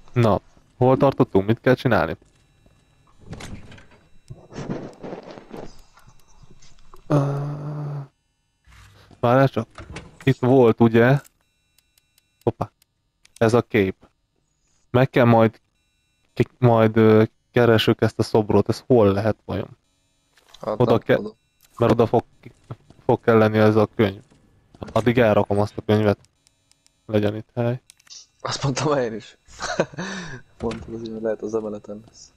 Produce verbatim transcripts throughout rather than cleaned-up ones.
Na, hol tartottunk? Mit kell csinálni? Uh, Várjál csak. Itt volt ugye, hoppá, ez a kép. Meg kell majd, ki, majd ö, keresük ezt a szobrot, ez hol lehet vajon? Hát Oda nem kell, tudom. mert oda fog, fog kelleni ez a könyv. Addig elrakom azt a könyvet, legyen itt hely. Azt mondtam én is. Mondtad azért, hogy lehet az emeleten lesz.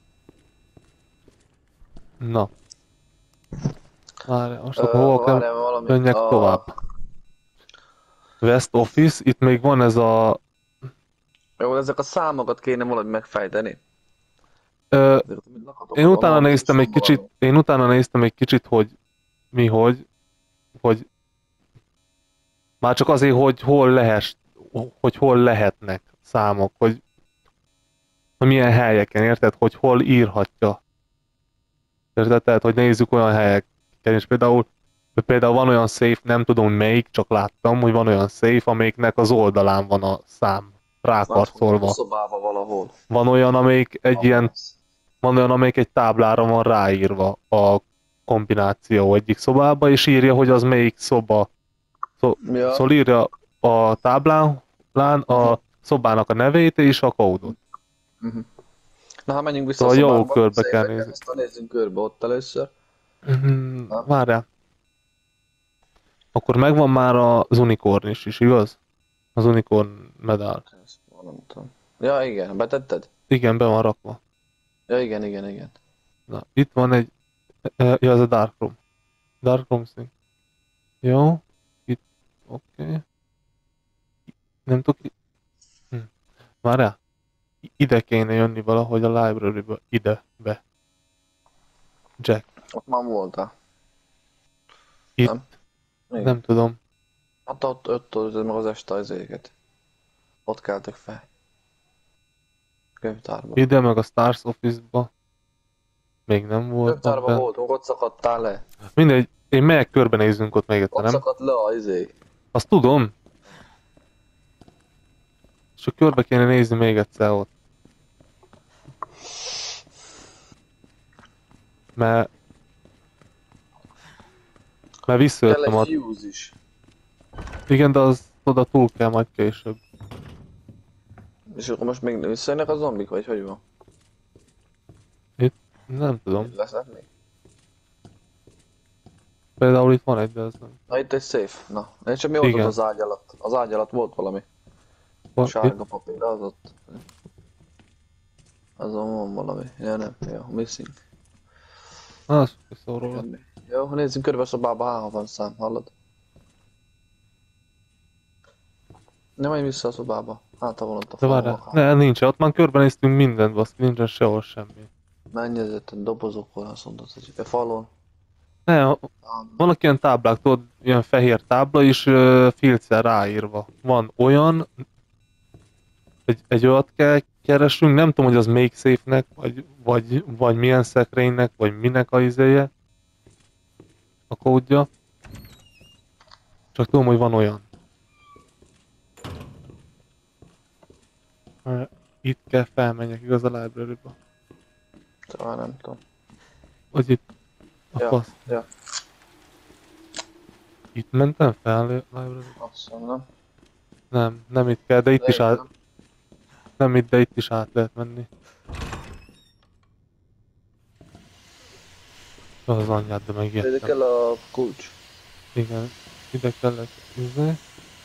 Na, várjál, most akkor Ö, hol kell várjál valami. menjek A... tovább? West Office, itt még van ez a... Jó, ezek a számokat kéne valahogy megfejteni. Ö, Ezek a én lakatokat utána valahol biztos néztem egy van kicsit, valami. én utána néztem egy kicsit, hogy mi hogy, hogy már csak azért, hogy hol lehess, hogy hol lehetnek számok, hogy, hogy milyen helyeken, érted? Hogy hol írhatja. Érted? Tehát, hogy nézzük olyan helyeken, és például, például van olyan safe, nem tudom melyik, csak láttam, hogy van olyan safe, amelyiknek az oldalán van a szám Átfogtuk a rákarcolva. szobába valahol. Van olyan, amelyik egy Abban ilyen, lesz. van olyan, amelyik egy táblára van ráírva a kombináció egyik szobába, és írja, hogy az melyik szoba. Szó, Ja. szóval írja a táblán Uh-huh. a szobának a nevét és a kódot. Uh-huh. Na, ha menjünk vissza a Szóval jó szobánkba, körbe kell szépeken, nézni. aztán nézzünk körbe ott először. Hmm, Na, várjál, akkor megvan már az unicorn is, is, igaz? Az unicorn medál. ezt nem tudom. Ja, igen, betetted? Igen, be van rakva. Ja, igen, igen, igen. Na, itt van egy, eh, ja, ez a Dark Room. Dark Room szín. Jó, itt, oké. Okay. Nem tudok, hm. Várjál, ide kéne jönni valahogy a library-be, ide, be. Jack, Ott már voltál. itt, Nem? Igen. nem tudom. Hát ott, ott, ott meg az este az éget. Ott keltek fel. Könyvtárba. Ide meg a Stars Office-ba. Még nem voltam Könyvtárba benne. voltunk, ott szakadtál le. Mindegy, én megyek körbenézzünk ott még egyszer, Ott nem? szakadt le a izé. Azt tudom. Csak körbe kéne nézni még egyszer ott. Mert, mert Kell visszajöttem egy a... fuse is. Igen, de az oda túl kell majd később. És akkor most még visszajönnek a zombik, vagy hogy van? Itt nem tudom. Lesznek még? Például itt van egy, de ez nem. Na itt egy safe. Na, és csak mi volt ott Igen. az ágy alatt? Az ágy alatt volt valami. Van, itt, Sárga papír, az ott. Azon van valami. Ja nem, jó, missing. az szó róla. Semmi. Jó, nézzünk körbe a szobába, ha van szám, hallod? Nem menj vissza a szobába. Hát ha van ott a De falon. várjál, ne, nincs. Ott már körbenéztünk mindent, baszki, nincsen sehol semmi. Menj ezért a dobozokon, azt mondod, hogy a falon. Ne, vannak ilyen táblák, tudod, ilyen fehér tábla is uh, filccel ráírva. Van olyan, egy, egy olyat kell keresünk, nem tudom, hogy az make safe-nek, vagy, vagy, vagy milyen szekrénynek, vagy minek a izéje, a kódja. Csak tudom, hogy van olyan. Uh, Itt kell felmenjek, igaz, a library-ba. Talán nem tudom. Vagy itt a Ja, fasz. ja, Itt mentem fel a library-ba? azt hiszem, nem? Nem, nem itt kell, de itt De is át, nem. nem itt, de itt is át lehet menni. Az anyját, de Ide megijedtem. kell a kulcs. Igen, ide kellett nézni.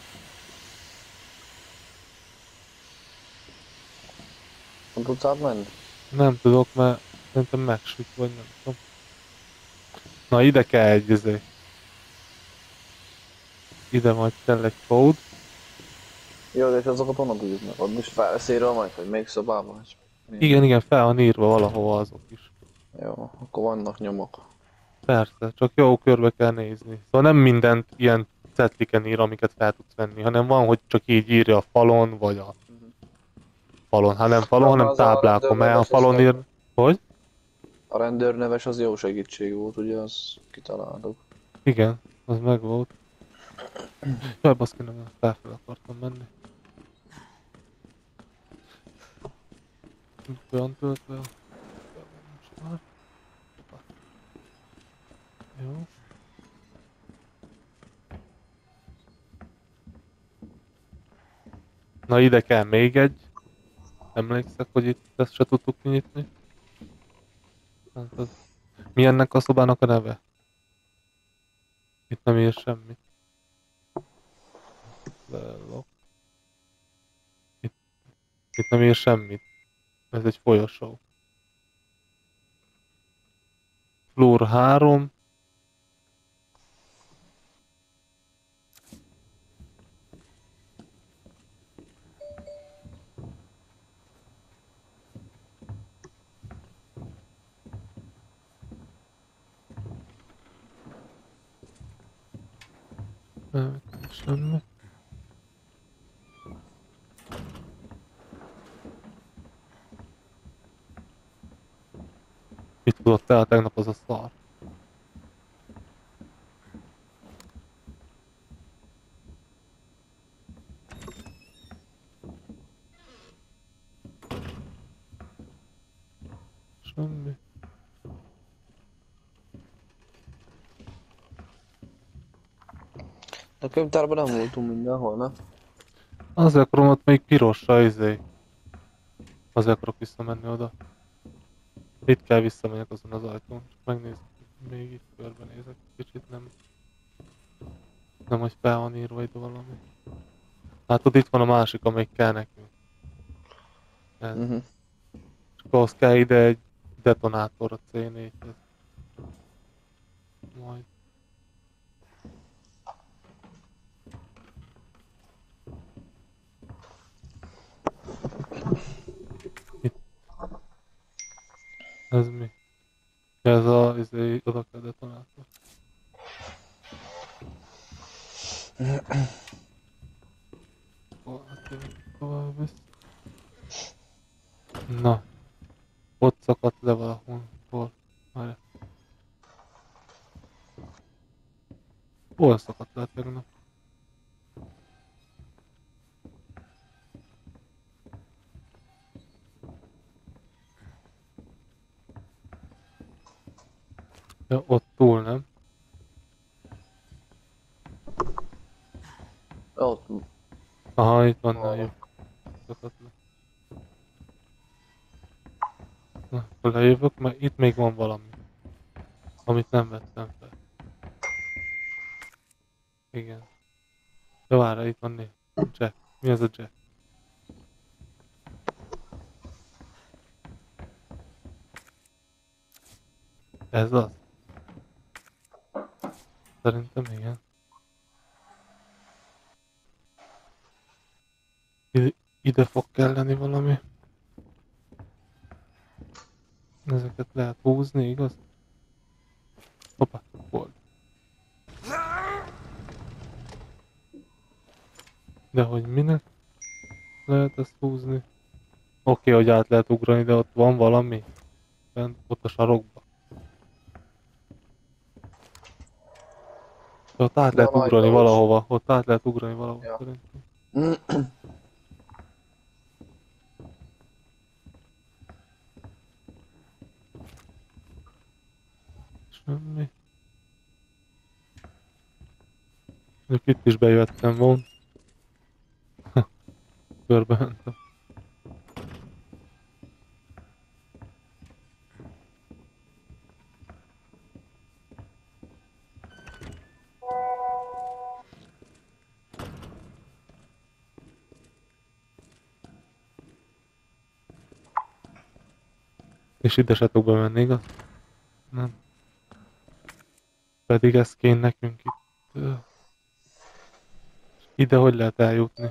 Nem tudsz átmenni? Nem tudok, mert szerintem megsüt, vagy nem tudom. Na, ide kell egy izé. Ide majd kell egy kód. Jó, de és azokat honnan tudjuk meg? Ott most felszéről majd, hogy még szobában? És mi? Igen, igen, fel van írva valahova azok is. Jó, akkor vannak nyomok. Persze, csak jó körbe kell nézni. Szóval nem mindent ilyen cetliken ír, amiket fel tudsz venni, hanem van, hogy csak így írja a falon, vagy a falon. Hát nem falon, Ja, hanem az a táblákon, mert a rendőrneves, az falon ír... Hogy? A rendőrneves az jó segítség volt, ugye, az kitaláltuk. Igen, az meg volt. Jaj, baszki, nem, felfel akartam menni. olyan töltve. Most már. Jó. Na ide kell még egy. Emlékszek, hogy itt ezt se tudtuk kinyitni. Hát az... Mi ennek a szobának a neve? Itt nem ír semmit. Lelok. Itt, itt nem ír semmit. Ez egy folyosó. Floor három. Nem, semmi. Mit tudott el tegnap az a szar? Semmi. A könyvtárban nem voltunk mindenhol, ne? Azért akarom ott még pirosra izé. Azért akarok visszamenni oda. Itt kell visszamegyek azon az ajtón. Csak megnézem. Még itt körbenézek. Kicsit nem... Nem, hogy fel van írva ide valami. Látod, itt van a másik, amelyik kell nekünk. Ez. Uh-huh. Csak ahhoz kell ide egy detonátor a cé négyhez. Majd. Itt. Ez mi? Ez a, izé, oda kell detonátor. Tovább visz. Na. Ott szakadt le valahol. Hol? Várj. Hol szakadt le tegnap? Ja, ott túl, nem? Ott. Aha, itt van, Arra. jó. Szakadt le. Na, akkor lejövök, mert itt még van valami. Amit nem vettem fel. Igen. De várj, itt van négy. Jack. Mi az a Jack? Ez az? Szerintem igen. Ide, ide fog kelleni valami. Ezeket lehet húzni, igaz? Hoppá, volt. De hogy minek lehet ezt húzni? Oké, okay, hogy át lehet ugrani, de ott van valami. Bent, ott a sarokba. De ott át De lehet a ugrani ajtós. valahova. Ott át lehet ugrani valahova Ja. szerintem. Semmi. Mondjuk itt is bejöttem volna. Körbe mentem. És ide se tudok bemenni, igaz? Nem. Pedig ez kéne nekünk itt. Ide hogy lehet eljutni?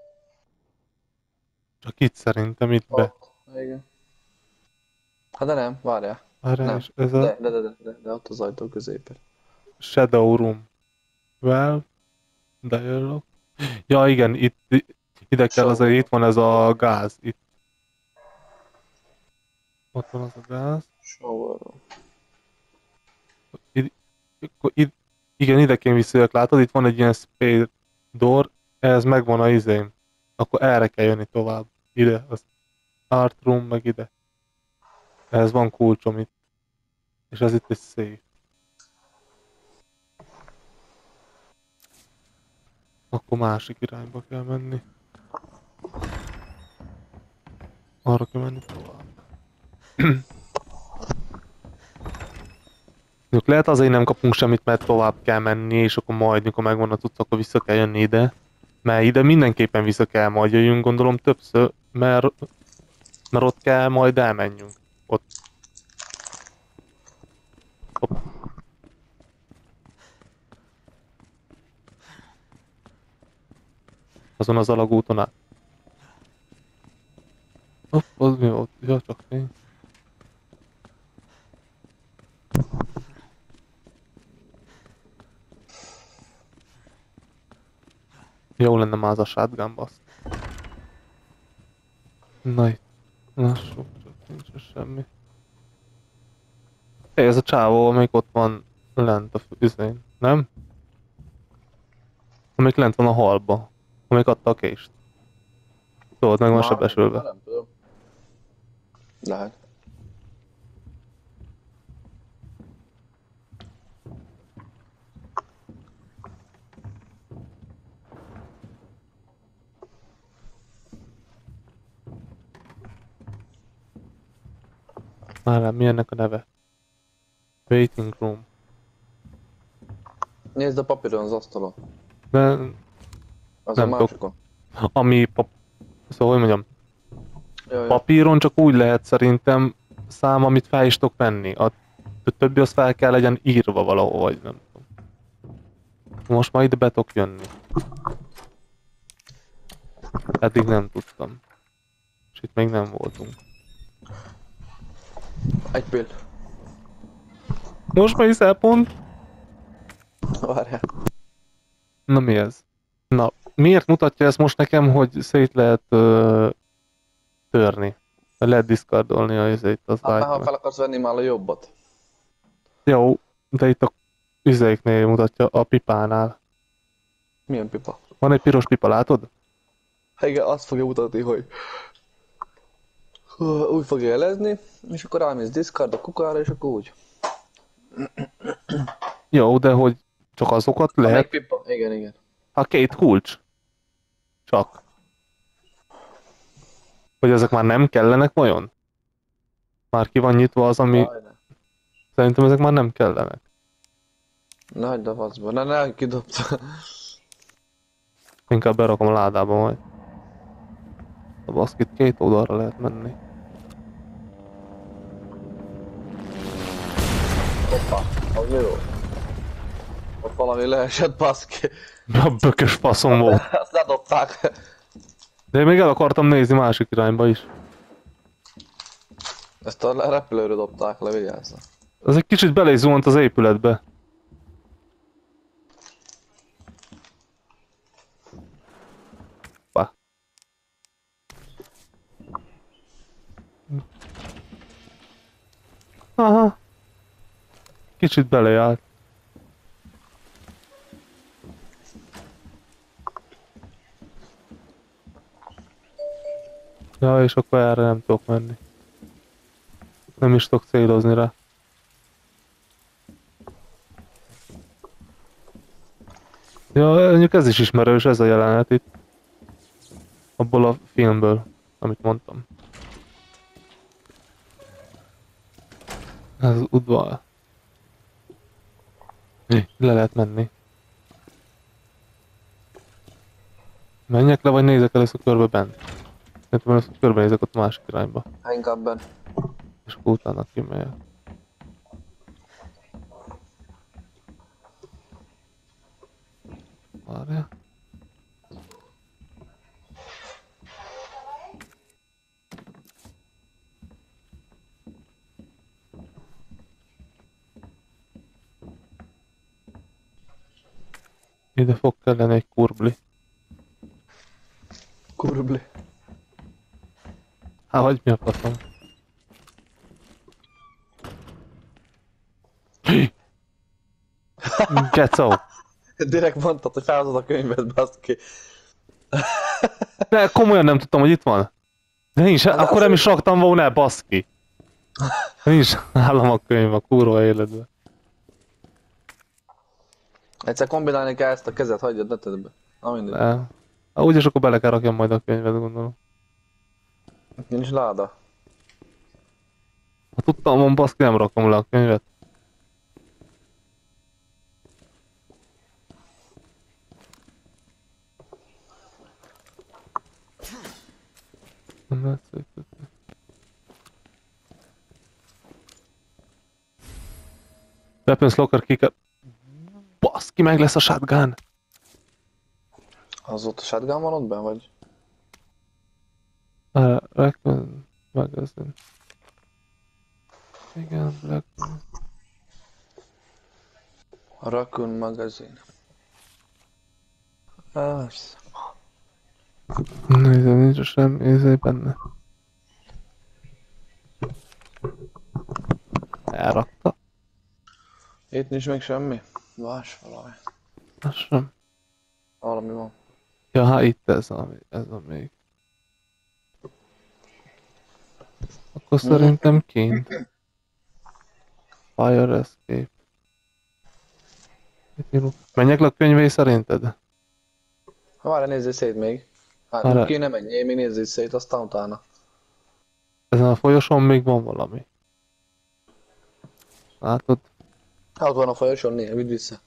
Csak itt szerintem, itt be. Ott. Igen. Hát de nem, várjál. Arra Nem. is ez De, a de, de, de, de, de ott az ajtó középen. Shadow Room. Well, dialog. Ja igen, itt, ide kell az, itt van ez a gáz. Itt. Ott van az a gáz. Shower. Id, id, igen, ide kéne visszajövök, látod? Itt van egy ilyen space door, ez megvan a izém. Akkor erre kell jönni tovább. Ide. Az. art room meg ide. Ehhez van kulcsom itt. És ez itt egy safe. Akkor másik irányba kell menni. Arra kell menni tovább. Mondjuk lehet azért nem kapunk semmit, mert tovább kell menni, és akkor majd, mikor megvan a tudsz, akkor vissza kell jönni ide. Mert ide mindenképpen vissza kell majd jöjjünk, gondolom többször, mert, mert ott kell majd elmenjünk. Ott. Hopp. Azon az alagúton át. Hopp, az mi volt? Ja, csak én. Jó lenne már az a shotgun, baszt. Na itt. Lassú, csak nincs semmi. Hey, ez a csávó, amelyik ott van lent a fűzén, nem? Amelyik lent van a halba. Amelyik adta a kést. Tudod, meg van sebesülve. Nem tudom. Lehet. Már mi ennek a neve? Waiting room. Nézd a papíron az asztalon. De Az nem a másikon. ami pap... Szóval, hogy mondjam, Jaj, jaj. papíron csak úgy lehet szerintem szám, amit fel is tudok venni. A többi az fel kell legyen írva valahol, vagy nem tudom. Most már ide be tudok jönni. Eddig nem tudtam. És itt még nem voltunk. Egy pill. Most már hiszel pont? Várjál. Na mi ez? Na, miért mutatja ezt most nekem, hogy szét lehet ö, törni? Lehet discardolni a izét, az Hát már ha item-et. fel akarsz venni már a jobbat. Jó, de itt a izéknél mutatja, a pipánál. Milyen pipa? Van egy piros pipa, látod? Igen, azt fogja mutatni, hogy úgy fogja jelezni, és akkor rámész discard a kukára, és akkor úgy. Jó, de hogy csak azokat Lehet. lehet? Még pipa? Igen, igen. A két kulcs. Csak. Hogy ezek már nem kellenek vajon? Már ki van nyitva az, ami... Jaj, ne. Szerintem ezek már nem kellenek. Ne hagyd a faszba, ne, ne, kidobta. Inkább berakom a ládába majd. A baszkit két oldalra lehet menni. Hoppá, az jó. Ott valami leesett, baszki. A bökös faszom volt. Azt ledobták. De én még el akartam nézni másik irányba is. Ezt a repülőről dobták le, vigyázzal. Ez egy kicsit bele is zuhant az épületbe. Hoppá. Aha. Kicsit belejárt. Ja, és akkor erre nem tudok menni. Nem is tudok célozni rá. Ja, mondjuk ez is ismerős, ez a jelenet itt. Abból a filmből, amit mondtam. Ez az udvar. Le lehet menni. Menjek le, vagy nézek először körbe bent? Szerintem először körbenézek ott a másik irányba. Hát inkább benn. És akkor utána kimegyek. Várja. Ide fog kellene egy kurbli. Kurbli. Hát hagyj mi a faszom. Gecó! Direkt mondtad, hogy felhozod a könyvet, baszki. De komolyan nem tudtam, hogy itt van. Nincs, Hát de akkor az nem ő- is raktam volna, baszki. Nincs nálam a könyv a kurva életben. Egyszer kombinálni kell ezt a kezet, hagyjad, ne tedd be. Na mindegy. De... Ha úgyis akkor bele kell rakjam majd a könyvet, gondolom. Nincs láda. Ha tudtam volna, baszki, nem rakom le a könyvet. Nem szép. Weapons locker kicker. Baszki, meg lesz a shotgun. Az ott a shotgun van ott benn, vagy? Uh, Raccoon magazine. Igen, Black. A Raccoon magazine. Persze. Nézd, nincs semmi izé benne. Elrakta. Itt nincs még semmi. Vás valami. Az sem. Valami van. Ja, hát itt ez a, ez a még. Akkor szerintem kint. Fire escape. Itt írunk. Menjek le a könyvé szerinted? Ha várj, nézzél szét még. Hát Várj. ki nem menjél, még nézzél szét, aztán utána. Ezen a folyosón még van valami. Látod? Hát ott van a folyosón, néha, vidd vissza.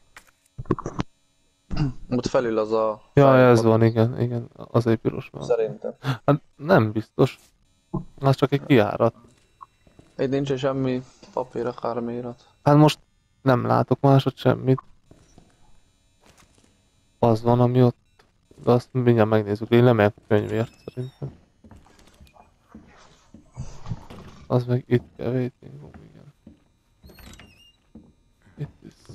Ott felül az a... Ja, ez fejlapot. van, igen, igen. Az egy piros van. Szerintem. Hát nem biztos. Az csak egy kijárat. Itt nincs semmi papír, akármirat. Hát most nem látok másod semmit. Az van, ami ott. De azt mindjárt megnézzük. Én lemegyek a könyvért szerintem. Az meg itt kell waiting room, igen. Itt is.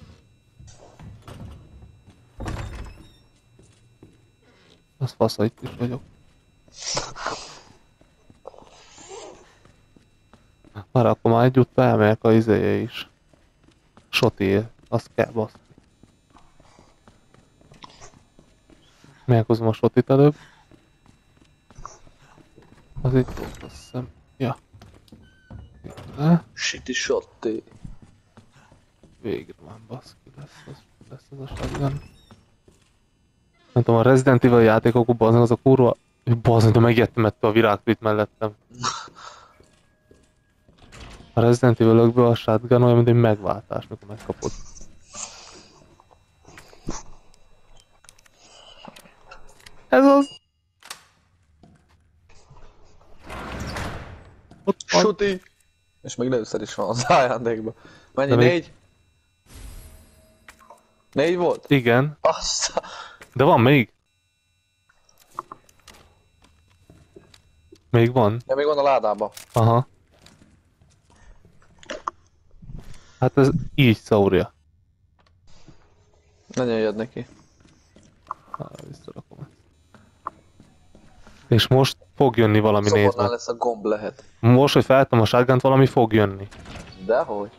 Az fasza, itt is vagyok. Már akkor már együtt elmegyek a izéje is. Sotié, azt kell baszni. Meghozom a sotit előbb. Az itt volt, azt hiszem. Ja. Ide. Shitty shotti. Végre van, baszki, lesz az, lesz az a shotgun. Nem tudom, a Resident Evil játékokban bazdmeg az a kurva... Bazdmeg, de megijedtem ettől a virágtűt mellettem. A Resident Evil-ökből a shotgun olyan, mint egy megváltás, mikor megkapod. Ez az! Ott van. Shotti! És még lőszer is van az ajándékban. Mennyi, De még- négy? Négy volt? Igen, Azt. de van még. Még van. Ja, még van a ládában. Aha. Hát ez így szórja. Ne nyöljed neki. Ah, visszarakom ezt. És most fog jönni valami, nézd Szobodnál meg. lesz a gomb lehet. Most, hogy feltem a shotgunt, valami fog jönni. Dehogy.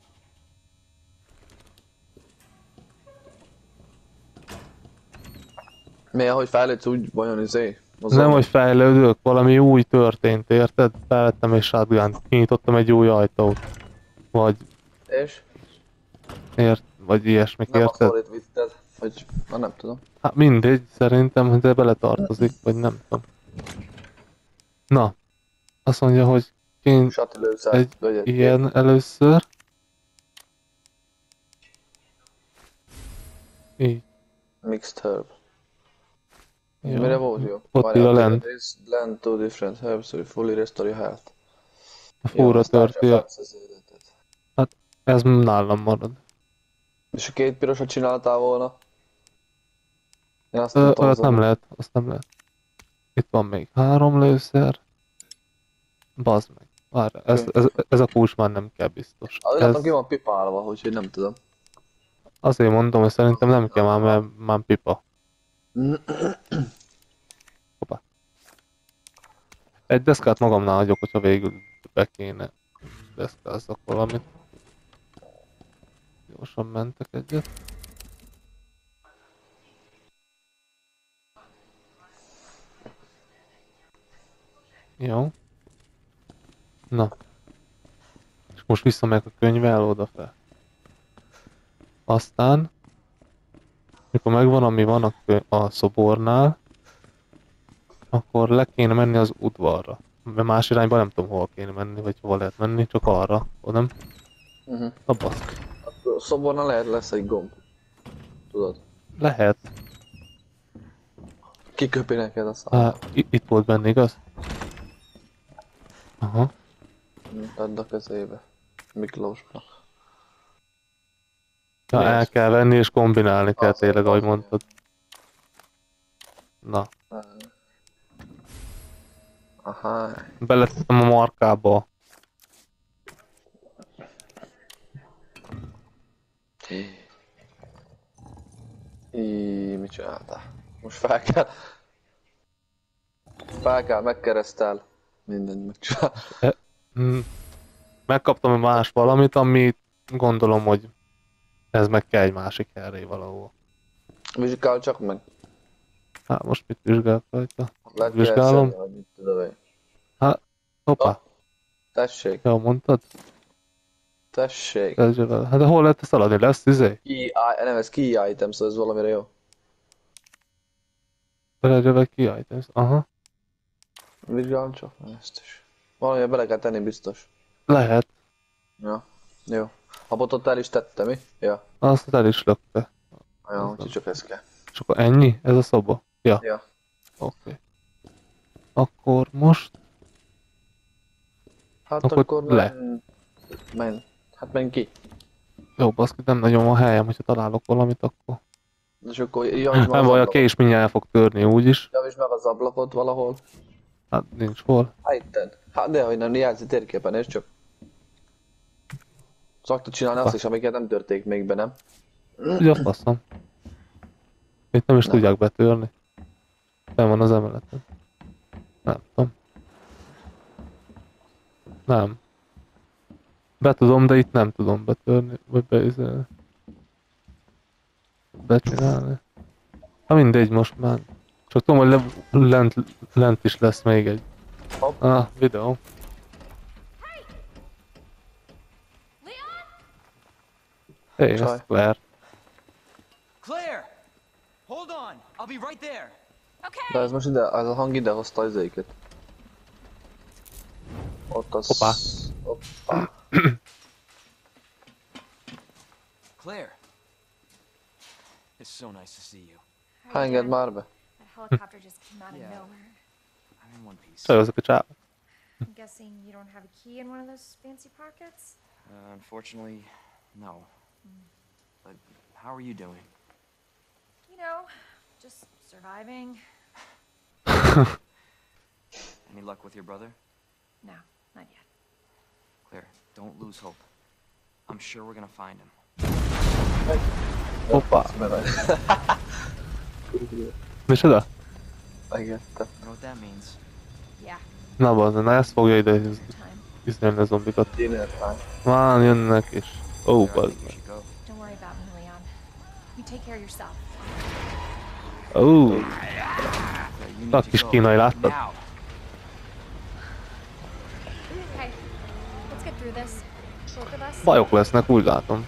Mi, ahogy fejlődsz, úgy vajon izé? Mozog. Nem, hogy fejlődök, valami új történt, érted? Felvettem egy shotgunt, kinyitottam egy új ajtót. Vagy, És? ért, vagy ilyesmik, Nem a érted? szorít vitted. Vagy, na nem tudom. Hát mindegy, szerintem, hogy de beletartozik, vagy nem tudom. Na, azt mondja, hogy kint Sati lőszer. egy Egy ilyen először. Így. Mixed herb. Jó. Mire volt jó? Ott ül a lent. This blend two different herbs to fully restore your health. A fúra törti, a- az életet. ez nálam marad. És a két pirosat csináltál volna? Én azt Ö, tudtam, olyat az nem a- lehet, azt nem lehet. Itt van még három lőszer. Bazd meg. Várj, ez, ez, ez a kulcs már nem kell biztos. Az látom Ez, ki van pipálva, úgyhogy nem tudom. azért mondom, hogy szerintem nem kell már, mert már pipa. Hoppá. Egy deszkát magamnál hagyok, hogyha végül be kéne deszkázzak valamit. Gyorsan mentek egyet. Jó. Na. És most visszamegyek a könyvvel oda fel. Aztán, mikor megvan, ami van a, kö- a szobornál, akkor le kéne menni az udvarra. Mert más irányba nem tudom, hol kéne menni, vagy hol lehet menni, csak arra, nem? Uh-huh. A basz. A szobornál lehet lesz egy gomb. Tudod? Lehet. Kiköpi neked a szállal. Há, itt volt benne, igaz? Aha. Add a kezébe. Miklósnak. Ja, Mi el ez? kell venni és kombinálni kell Az- tényleg, ahogy az- mondtad. Na, Aha. beletettem a markába. Í, mit csináltál? Most fel kell... Fel kell, megkeresztel. Mindent megcsinál. Hm. Megkaptam más valamit, amit gondolom, hogy ez meg kell egy másik helyre valahol. Vizsgál csak meg. Hát most mit vizsgálok rajta? Lehet Vizsgálom. keresni, vagy mit tudom én. Hoppá, Tessék, jól mondtad? tessék. Kezdje vele. Hát de hol lehet ezt eladni? Lesz izé? Key, nem, ez key item, szóval ez valamire jó. Kezdje vele ki items. Aha. Vizsgálom csak meg ezt is. Valamilyen bele kell tenni biztos. Lehet. Ja, jó. A botot el is tette, mi? Ja, Azt el is lökte. ja, úgyhogy csak ez kell. És akkor ennyi? Ez a szoba? Ja. Ja. Oké. Okay. Akkor most... Hát Akkor akkor, le. men... men... Hát menj ki. Jó, baszki, nem nagyon van helyem, hogyha találok valamit, akkor... És akkor javítsd meg Nem az baj, a ablakot. kés mindjárt el fog törni úgyis. Javítsd meg az ablakot valahol. Hát nincs hol. Hát itten. Hát de, hogy nem jelzi térképen, nézd csak. Szoktad csinálni azt is, amiket nem törték még be, nem? Ugye a faszom. Itt nem is Nem. tudják betörni. Nem van az emeleten. Nem tudom. Nem. Be tudom, de itt nem tudom betörni, vagy beüzelni. Becsinálni. Hát mindegy most már. Csak tudom, hogy le, lent, lent is lesz még egy. Hopp. Ah, videó. Hé, hey, Csaj. ez Claire. Claire! Hold on! I'll be right there! De ez most ide, ez a hang ide hozta az éket. Ott az... Hoppá. Hoppá. Claire! It's so nice to see you. Ha engedd már be. That helicopter just came out of Yeah. nowhere. I'm in one piece. Csajozok a csávot. I'm guessing you don't have a key in one of those fancy pockets? Uh, unfortunately, no. But how are you doing? You know, just surviving. Any luck with your brother? No, not yet. Claire, don't lose hope. I'm sure we're gonna find him. Hoppá. Micsoda? Megettem. You know what that means? Yeah, Na bazd, na ezt fogja ide time. isznyelni a zombikat. Dinner time. Már jönnek is. Ó, Claire, I bazd think we meg. should go. Don't worry about me, Leon. You take care of yourself. Ó, Claire, you a need kis to go. kínai láttad? Now! Okay, let's get through this. Both of us. Bajok lesznek, úgy látom.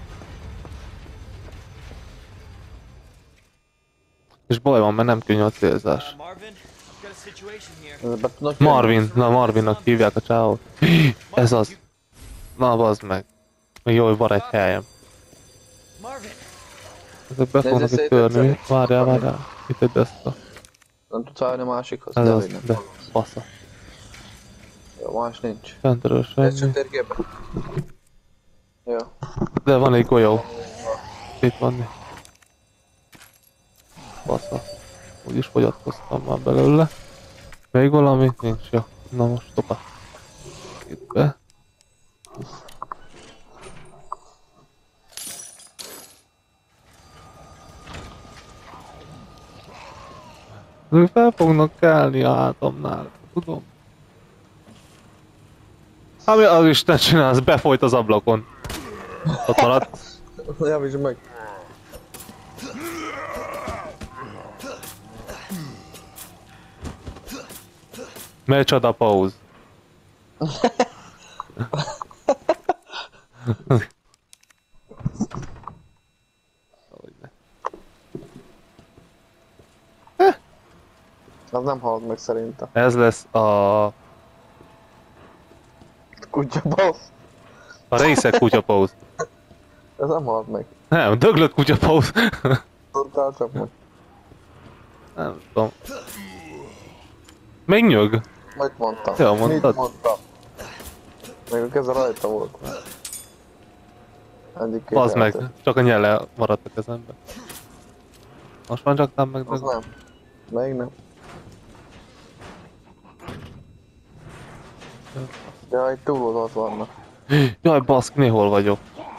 És baj van, mert nem könnyű a célzás. Uh, Marvin, I've got a situation here. Be tudnak jönni? Marvin, na Marvinnak hívják a csávót. Ez az. Na bazd meg. Még jó, hogy van egy helyem. Marvin! Ezek be fognak Nézzél itt szét törni. egyszer. Várjál, várjál. Itt egy deszka. Nem tudsz állni a másikhoz? Ez De az, hogy nem. de fasza. Jó, más nincs. Fentről Ez csak semmi. térképen. Jó. De van egy golyó. Itt van mi? Fasza. Úgyis fogyatkoztam már belőle. Még valami? Nincs, jó. Na most topa. Itt be. Ők fel fognak kelni a hátamnál, tudom. Ami az Isten csinálsz, befolyt az ablakon. Ott maradt. Javítsd meg. Micsoda pauz. Az nem halt meg szerintem. Ez lesz a, Kutya boss. a részek kutyapauz. Ez nem halt meg. Nem, döglött kutyapauz. Tudtál csak meg. Nem tudom. Még nyög. Mit mondtam? Jól mondtad. Mit mondtam? Még a keze rajta volt. Egyik két Bazd meg, eltört. csak a nyele maradt a kezemben. Most már csak nem meg Az nem. Még nem. Ja, itt túloldalt vannak. Jaj, baszki, hol vagyok?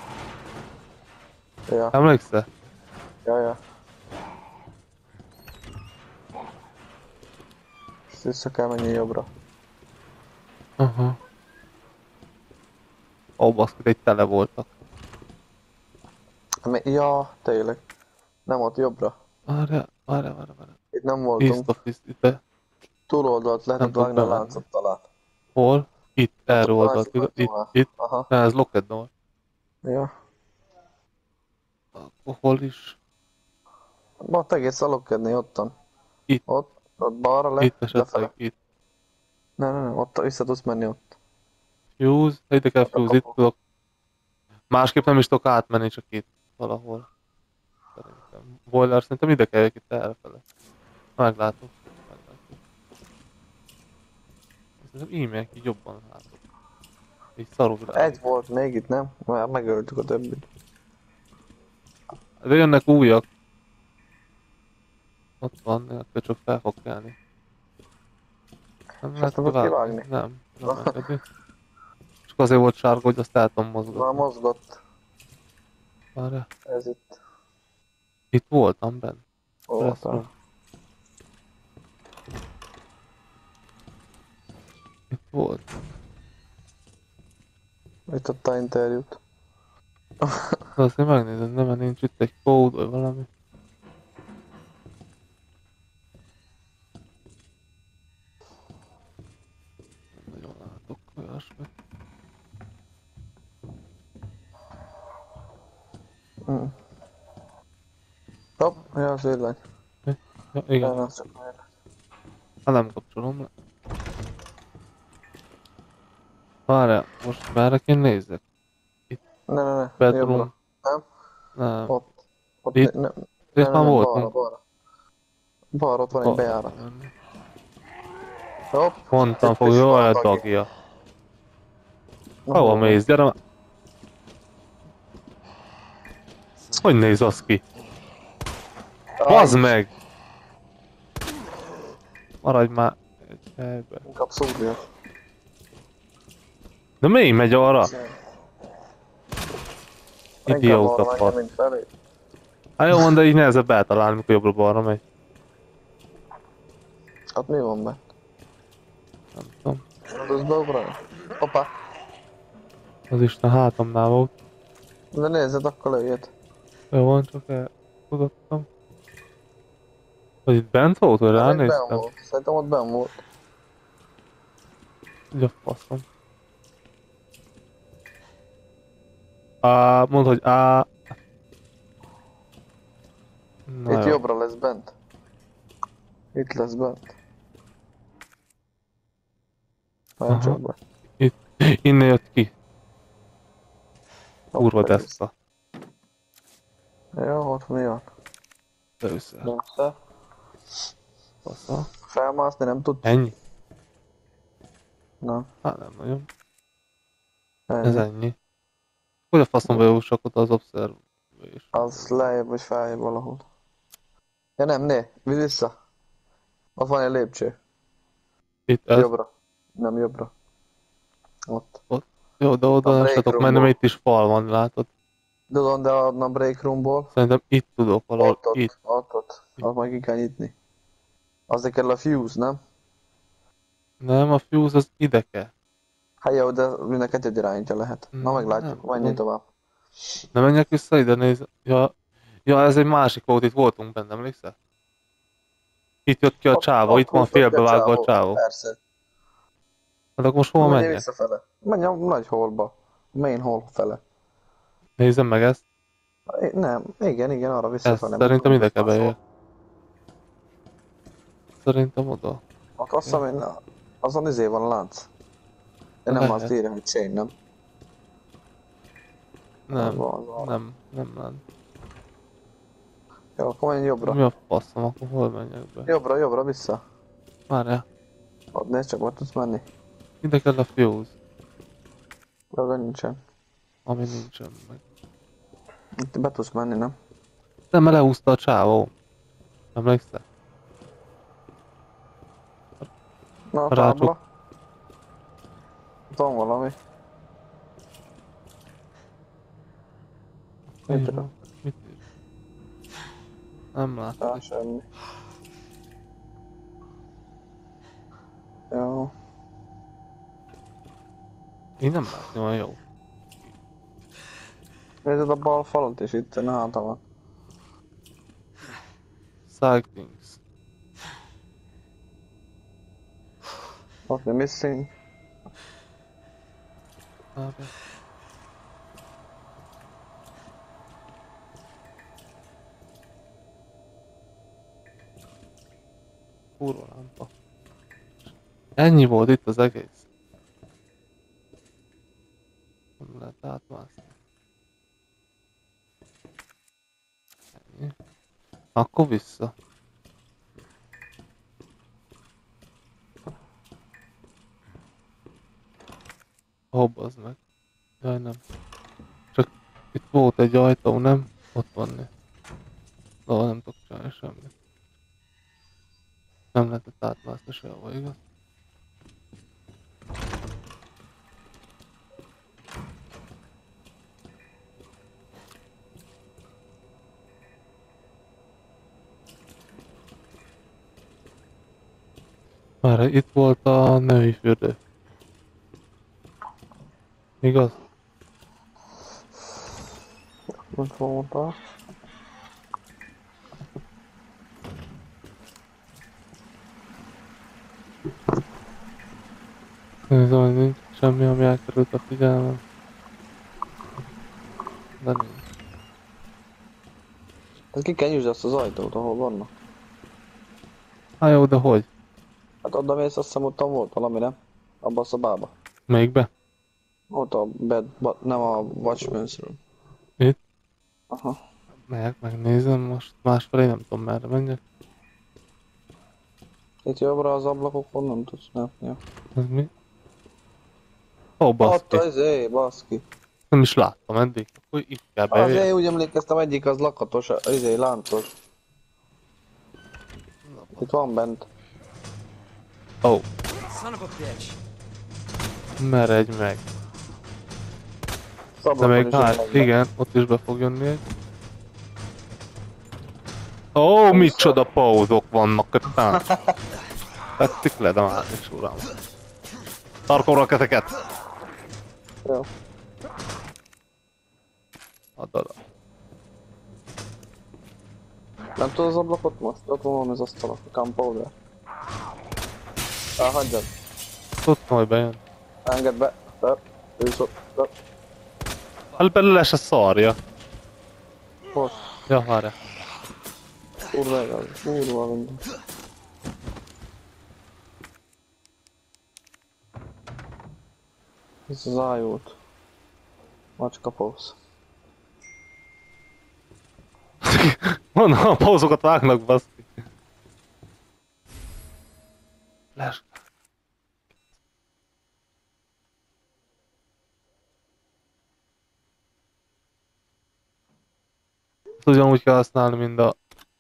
Ja, Emlékszel? ja, ja. És vissza kell menni jobbra. Aha. Ó, baszki, egy tele voltak. Mi- Ja, tényleg. Nem ott jobbra. Várjál, várjál, várjál, várjál. Itt nem voltunk. East of East, itt be. Túloldalt Nem lehetett tudok vágni a bemenni. láncot talán. Hol? Itt, erről Ott a oldalt, másik itt, oldalon. itt. Aha, Ne, ez Locked Door. ja. Akkor hol is? Ott egész alokkedni ottan. Itt. Ott, ott balra le, Itt lefele. esetleg, itt. Nem, nem, nem, ott vissza tudsz menni ott. Fuse, ide kell Ott a fuse, itt kapu. tudok. Másképp nem is tudok átmenni, csak itt valahol. Szerintem. Boiler, szerintem ide kell itt elfele. Meglátok. Meglátok. Szerintem e-mail így jobban látok. Így szarul rá. Egy volt még itt, nem? Már megöltük a többit. De jönnek újak. Ott van, akkor csak fel fog kelni. Nem lehet tudod kivágni? kivágni? Nem. Nem engedi. Csak azért volt sárga, hogy azt el tudom Már mozgatni. mozgott. Várjál. Ez itt. Itt voltam benn. Voltál. Pressroom. Itt volt. Itt adta interjút. De azért megnézem, nem, mert nincs itt egy kód vagy valami. Nem nagyon látok olyasmit. Mm. Hopp, ja, az villany. Ja, Ja, igen, az csak meg. ha nem kapcsolom le. Várjál, most merre kéne nézzek? Ne, ne, ne, Bedroom. jobbra. Nem? Nem. Ott. Ott Itt? ne, ne, Itt ne, már ne, volt, balra, nem? balra. Balra, ott van egy Balra bejárat. kell menni. Hopp. Mondtam, itt fog, is jó, van a dagi. dagja. Na, Hova hol van? mész, gyere már. Hogy néz az ki? Bazd meg! Maradj már egy helybe. Inkább szúrja. De mi megy arra? Inkább Idióta arra menjen, far. mint felé. Hát jó van, de így nehezebb eltalálni, mikor jobbra-balra megy. Hát mi van be? Nem tudom. Az beugrani? Hoppá. Az Isten hátamnál volt. De nézzed, akkor lőjét. Jó van, csak eltudattam. Hogy itt bent volt, vagy Hát még benn ránéztem? volt. Szerintem ott benn volt. Így a faszom. Á, mondd, hogy á. Na Itt jó. jobbra lesz bent. Itt lesz bent. Nem Aha. csak be. Innen jött ki. Kurva Hopp, deszka. Jó, ott mi van? Össze. Össze. Fasza. Felmászni nem tudsz? Ennyi? Na, Hát nem nagyon. ennyi. Ez ennyi. Hogy a faszom bejussak oda az observation? Az lejjebb vagy feljebb valahol. Ja nem, né, vidd vissza. Ott van egy lépcső. Itt ez? Jobbra. Nem jobbra. Ott. Jó, de oda A nem break tudok menni, roomból. mert itt is fal van, látod? Tudom, de adna a break roomból. Szerintem itt tudok valahol, Ott, ott, itt. ott, ott. Azt majd ki kell nyitni. Azért kell a fuse, nem? Nem, a fuse az ide kell. Hát jó, de mindenket egy irányítja lehet. Na Nem, meglátjuk, nem menjünk tudom. tovább. Nem menjek vissza ide, nézd. Ja, ja, ez egy másik volt, itt voltunk benne, emlékszel? Itt jött ki a Ott- csávó, ott itt van húzott ki a félbevágva a csávó. Persze. Hát akkor most hova Menjél menjek? visszafele. Menj a nagy hallba. Main hall fele. Nézzem meg ezt. É, nem, igen, igen, arra Ez visszafele. szerintem ide kell Azt bejönni. Szerintem oda. Ott azt hiszem, hogy azon izé van a lánc. De nem azt Lehet. írja, hogy chain, nem? Az Nem, van, az van. nem, nem lent. Jó, akkor menj jobbra. Mi a faszom, akkor hol menjek be? Jobbra, jobbra, vissza. Várjál, Ott nézd csak, ott tudsz menni. ide kell a fuse, Joga nincsen. ami nincsen meg. Itt be tudsz menni, nem? Nem, mert leúszta a csávó. Emlékszel? Na, a Rácsok. tábla. Ott van valami. Mit Mit tudom? Mit ír? Nem látom. Á, semmi. Jó. Én nem látni olyan jó. Nézd a bal falat is itt, a háta van. Sightings. Ott mi missing. Várjál. Kurva lámpa. Ennyi volt itt az egész. Nem lehet átmászni. Ennyi. Akkor vissza. Hobbazd meg. Jaj, nem. Csak itt volt egy ajtó, nem? Ott van né. Szóval nem tudok csinálni semmit. Nem lehetett átmászni sehova, igaz? Már itt volt a női fürdő. Igaz? Mit mondtál? Nézem, hogy nincs semmi, ami elkerült a figyelmem. De nincs. Hát ki kell nyisd azt az ajtót, ahol vannak. Há jó, de hogy? Hát oda mész, azt hiszem ott volt valami, nem? Abba a szobába. Melyikbe? Ott a bed, ba, nem a Watchman's Room. Itt? Aha. Megyek, megnézem most. Másfelé nem tudom merre menjek. Itt jobbra az ablakokon nem tudsz, nem? Ja. Ez mi? Ó, Ott baszki. az, é, baszki. Nem is láttam eddig. Akkor itt kell bejönni. Azért úgy emlékeztem, egyik az lakatos, izé, láncos. Itt van bent. Ó, Son of a bitch. meredj meg. Az De ablakon még is hát, ott van. igen, ott is be fog jönni egy. Ó, micsoda pauzok vannak kötán. Tettik le, de már is uram. Tarkó raketeket! Jó. Add oda. Nem tudod az ablakot most? Ott van valami az asztal, a gunpowder. Elhagyjad. Tudtam, hogy bejön. Engedd be. Be. Ősz ott. Be. Hát belőle se szarja. Most. Ja, várjál. Kurva igaz. Kurva minden. Ez az ájút. Macska pausz. Mondom, a pauzokat vágnak, baszki. Les. Ezt ugyanúgy kell használni, mint a...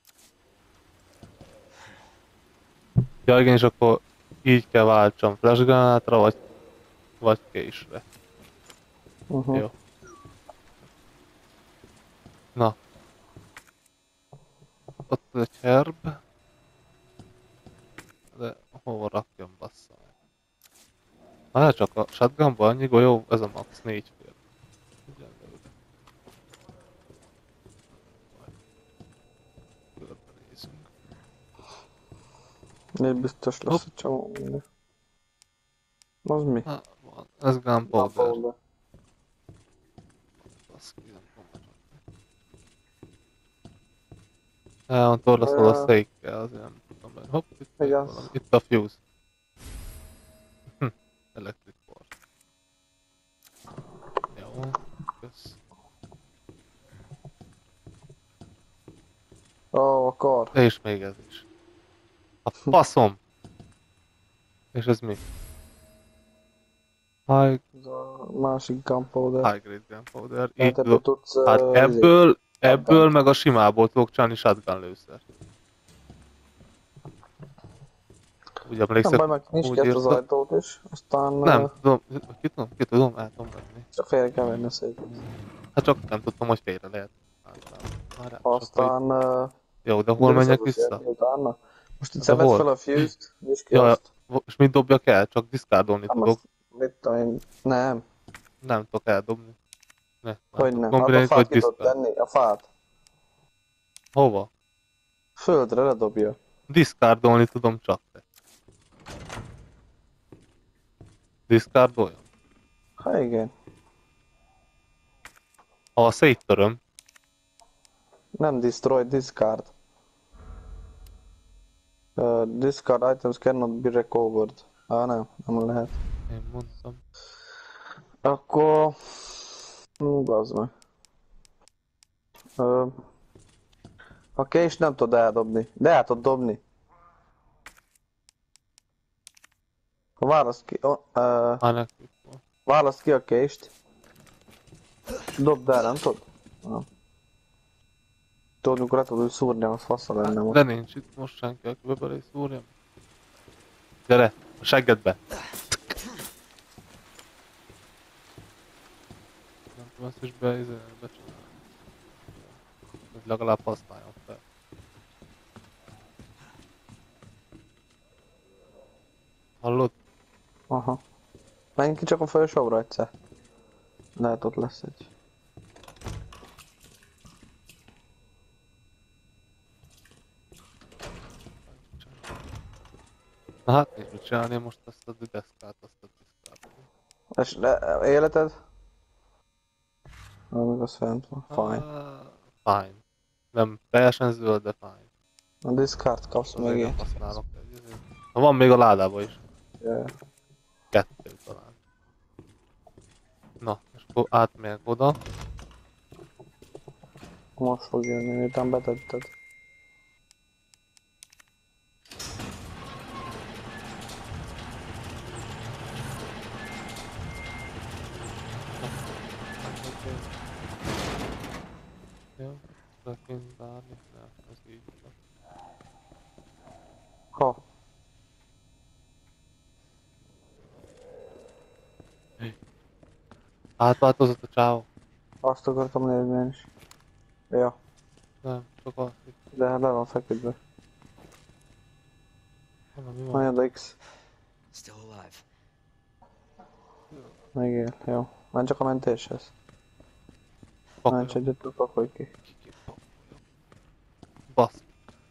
Ja igen, és akkor így kell váltsam flashgranátra, vagy... vagy késre. Uh-huh. Jó. Na. Ott egy herb. De hova rakjam, bassza meg. Hát csak a shotgunban annyi golyó, ez a max négy fél. Ugyanúgy. Körbenézünk. Még biztos lesz Hopp. egy csomó minden. Az mi? Ah, van. Ez gunpowder. Gunpowder. Baszki, nem tudom becsapni. Olyan torlaszol a Ö, székkel, azért nem tudom be. Hopp, itt még igaz. valami. Itt a fuse. Hm, electric port. Jó, kösz. Ó, a kar. És még ez is. A faszom! És ez mi? High, Ez a másik gunpowder. high grade gunpowder. Így Tehát ebből tudok. tudsz... Hát ö, ebből, ebből shotgun. meg a simából tudok csinálni shotgun lőszert. Úgy Nem emlékszek, baj, meg nincs úgy ki ezt az írta. ajtót is. Aztán... Nem, ö, tudom, ki tudom, ki tudom, el tudom venni. Csak félre kell venni a széket. Hát csak nem tudtam, hogy félre lehet. Általában. Már rá, és akkor így- Aztán... ö, Jó, de hol de menjek vissza tudsz vissza? jönni utána. Most itt De szemed hol? fel a fuse-t, nyisd ki Ja, azt. és mit dobjak el? Csak diszkárdolni Hát tudok. most, mit tudom én, nem, Nem tudok eldobni. Ne, hogy nem. Hát a kombinálni, fát vagy ki tudod diszkárd. tenni, a fát. Hova? Földre ledobja. Diszkárdolni tudom csak te. Diszkárdoljam? Ha igen. Ha széttöröm, Nem destroy, discard. Uh, discard items cannot be recovered. Ah, nem, nem lehet. én mondtam. Akkor... Hú, bazd meg. Uh, a kést nem tudod eldobni, de el tudod dobni. Választ ki, oh, uh, Már nekik van. választ ki a kést. Dobd el, nem tudod? Ah. Tudod, mikor le tudod szúrni, az faszal lenne most. De nincs itt most senki, akibe belé szúrjam. Gyere, a seggedbe! Nem tudom ezt is be, izé, becsinálni. Hogy legalább használjam fel. Hallod? Aha. Menj ki csak a folyosóra egyszer. Lehet ott lesz egy. Na hát nincs mit csinálni most ezt a deszkát, azt a diszkát. És le, életed? Ah, meg az fent van. Fine. Ah, fine. Nem teljesen zöld, de fine. A discard kapsz Azért nem megint. használok egy izét. Ha van még a ládában is. Yeah. Kettő talán. Na, és akkor átmegyek oda. Most fog jönni, miután betetted. Jó, lekint várni, nem, ez így van. Ha. Átváltozott a csávó? Azt akartam nézni én is. Ja, Nem, csak azt itt. de le van feküdve. Valami van. Majd a X. Still alive. Megél, jó. Menj csak a mentéshez. Menj csak egyet, pakolj ki. Basz.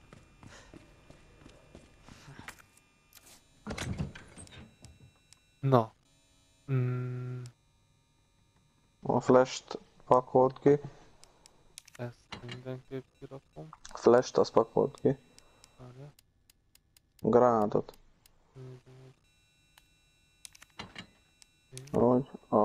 Na. Mm, A flash-t pakolt ki. ezt mindenképp kirakom. Flash-t azt pakolt ki. Várjál. Granátot. Nézzük. Úgy. A